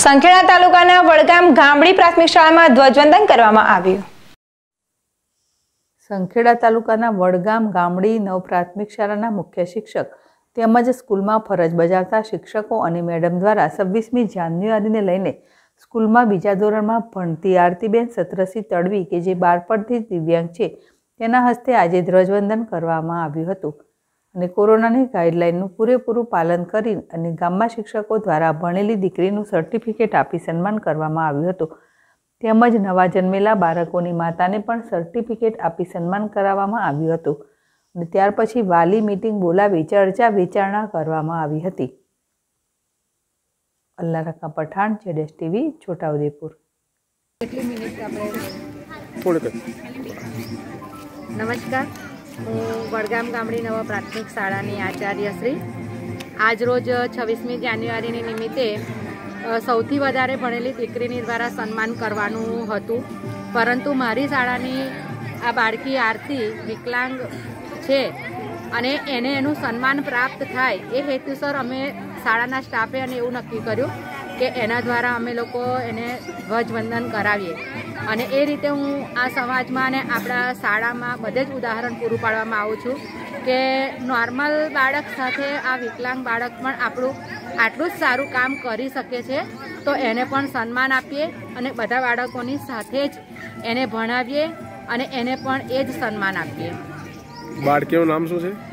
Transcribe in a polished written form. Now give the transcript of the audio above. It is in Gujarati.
સંખેડા તાલુકાના વડગામ ગામડી પ્રાથમિક શાળામાં ધ્વજવંદન કરવામાં આવ્યું। સંખેડા તાલુકાના વડગામ ગામડી નવ પ્રાથમિક શાળાના મુખ્ય શિક્ષક તેમજ સ્કૂલમાં ફરજ બજાવતા શિક્ષકો અને મેડમ દ્વારા 26મી જાન્યુઆરીને લઈને સ્કૂલમાં બીજા ધોરણમાં ભણતી આરતીબેન સત્રસિંહ તડવી કે જે બાળપણથી દિવ્યાંગ છે તેના હસ્તે આજે ધ્વજવંદન કરવામાં આવ્યું હતું અને કોરોનાની ગાઈડલાઈનનું પૂરેપૂરું પાલન કરી અને ગામમાં શિક્ષકો દ્વારા ભણેલી દીકરીનું સર્ટિફિકેટ આપી સન્માન કરવામાં આવ્યું હતું તેમજ નવા જન્મેલા બાળકોની માતાને પણ સર્ટિફિકેટ આપી સન્માન કરાવવામાં આવ્યું હતું અને ત્યાર પછી વાલી મીટિંગ બોલાવી ચર્ચા વિચારણા કરવામાં આવી હતી। અલ્લાહ રકા પઠાણ, જેડેશ ટીવી, છોટાઉદેપુર। નમસ્કાર, હું વડગામ ગામડી નવ પ્રાથમિક શાળાની આચાર્ય શ્રી આજરોજ 26મી જાન્યુઆરીની નિમિત્તે સૌથી વધારે ભણેલી દીકરીની દ્વારા સન્માન કરવાનું હતું, પરંતુ મારી શાળાની આ બાળકી આરતી વિકલાંગ છે અને એને એનું સન્માન પ્રાપ્ત થાય એ હેતુસર અમે શાળાના સ્ટાફે અને એવું નક્કી કર્યું કે એના દ્વારા અમે લોકો એને ધ્વજવંદન કરાવીએ અને એ રીતે હું આ સમાજમાં અને આપણા શાળામાં બધે જ ઉદાહરણ પૂરું પાડવામાં આવું છું કે નોર્મલ બાળક સાથે આ વિકલાંગ બાળક પણ આપણું આટલું જ સારું કામ કરી શકે છે, તો એને પણ સન્માન આપીએ અને બધા બાળકોની સાથે જ એને ભણાવીએ અને એને પણ એ જ સન્માન આપીએ। બાળકીનું નામ શું છે?